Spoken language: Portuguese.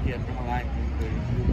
กียรติมาไล่เคยอยู่